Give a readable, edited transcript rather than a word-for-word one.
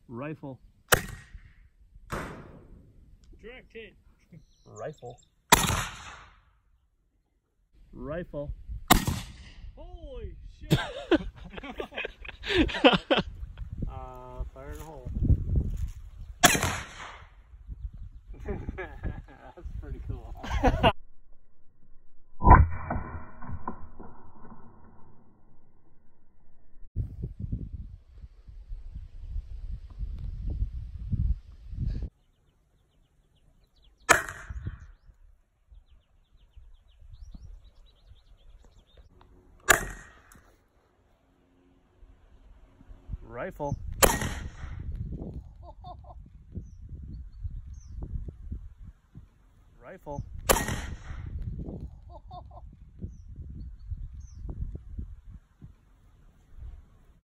Rifle. Direct hit. Rifle. Rifle. Holy shit! Fire in the hole. That's pretty cool. Rifle. Rifle.